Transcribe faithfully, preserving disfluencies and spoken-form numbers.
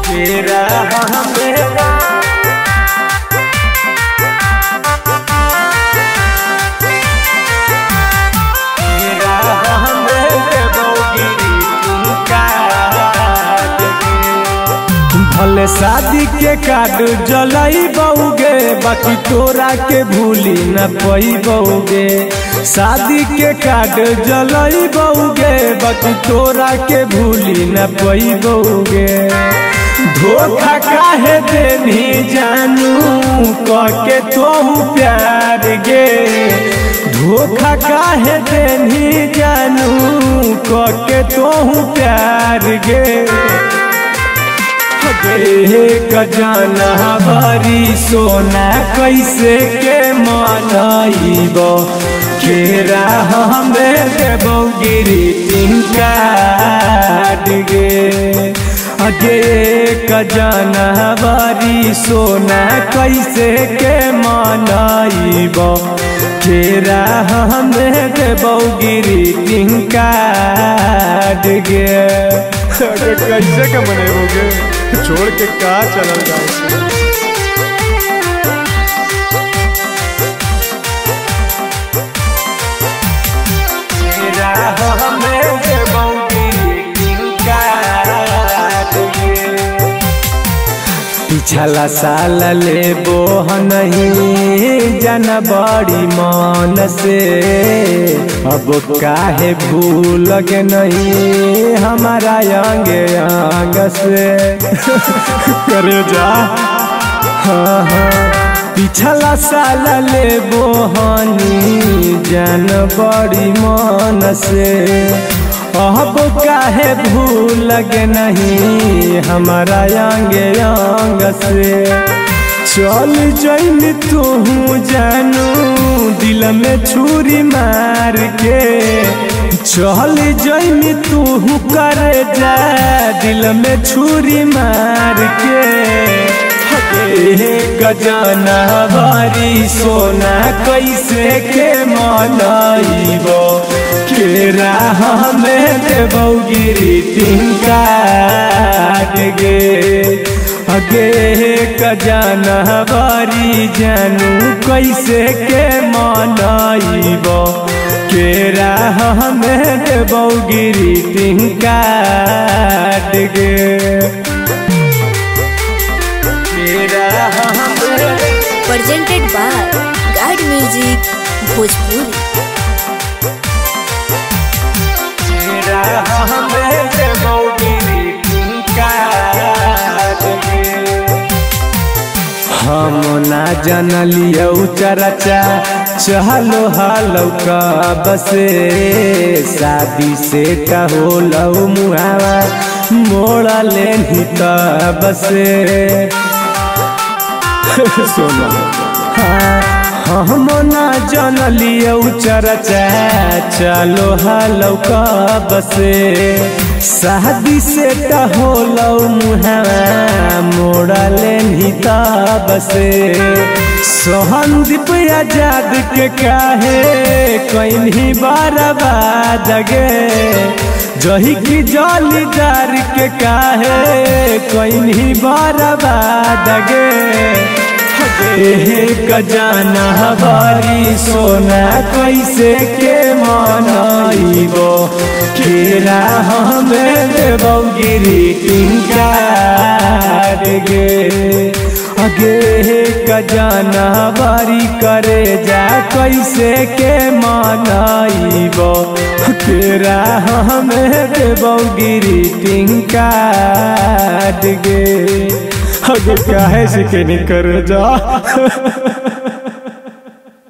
तेरा हमें भले शादी के कार्ड जलाई बउगे बाकी तोरा के भूली न पई बउगे। शादी के कार्ड जलाई बउगे बाकी तोरा के भूली न पई बउगे। धोखा काहे देनी जानू कके तोहू प्यार गे। धोखा काहे देनी जानू कके तोहू प्यार गे। गजाना बारी सोना कैसे के मनाइब केरा हमें देबो ग्रीटिंग कार्ड गे। अगे गजाना बारी सोना कैसे के मनाइब केरा हमें देबो ग्रीटिंग कार्ड गे। कैसे के मनेबोगे छोड़ के का चलल जाए। पिछला साल ले बोह नहीं जाना बड़ी मन से अब काहे भूल गे नहीं हमारा अंग अंग से करे जा। हाँ हाँ पिछला साल ले बोहनी जान बड़ी मन से अब काहे भूल गे नहीं हमारा अंग अंग से। चल जैन तू जानू दिल में छुरी मार के। चल जैन तू कर जा दिल में छुरी मार के। गजाना बारी सोना कैसे के मनाइबो केरा हमें देबो ग्रीटिंग कार्ड गे। अगे गजाना बारी जानू कैसे के मनाइबो केरा हमें देबो ग्रीटिंग कार्ड गे। Presented by guide music Bhojpuri. हम ना जानलियो चरचा चलो हालो कब से। शादी से कहो लो मुहावा मोड़ा लेनी तब से। सोना हाँ हम ना जानलियो चरचा चलो हालो कब से। शादी से कहो लो मुहावा मोड़ा लेनी तब से। सोहनदीप आजाद के काहे कहीं बर्बाद गे। जही की जालीदार के काहे कहीं बर्बाद गे। गजाना बारी सोना कैसे के मनाइबो केरा हमें देबो ग्रीटिंग कार्ड गे। अगे गजाना बारी करे जा कैसे के मनाइबो केरा हमें देबो ग्रीटिंग कार्ड गे। अगे काहे से के नहीं कर जा।